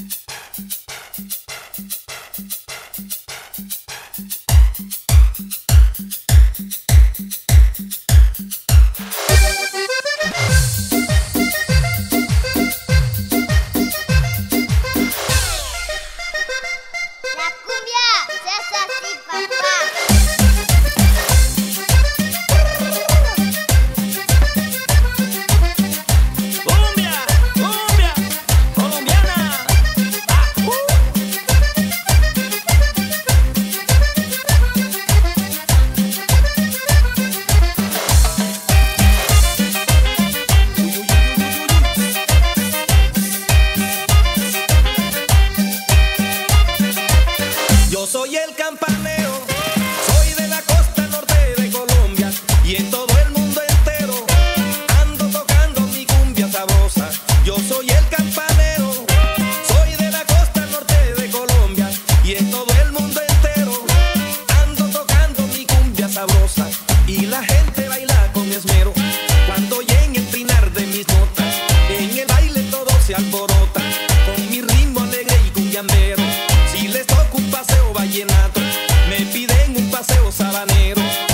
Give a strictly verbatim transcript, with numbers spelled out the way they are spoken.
Yo soy el campaneo, soy de la costa norte de Colombia y en todo el mundo entero ando tocando mi cumbia sabrosa. Yo soy el campaneo, soy de la costa norte de Colombia y en todo el mundo entero ando tocando mi cumbia sabrosa. Y la gente baila con esmero cuando oye en el trinar de mis notas. En el baile todo se alborota con mi ritmo alegre y cumbiambero. Si les toco un paseo vallenato, me piden un paseo sabanero.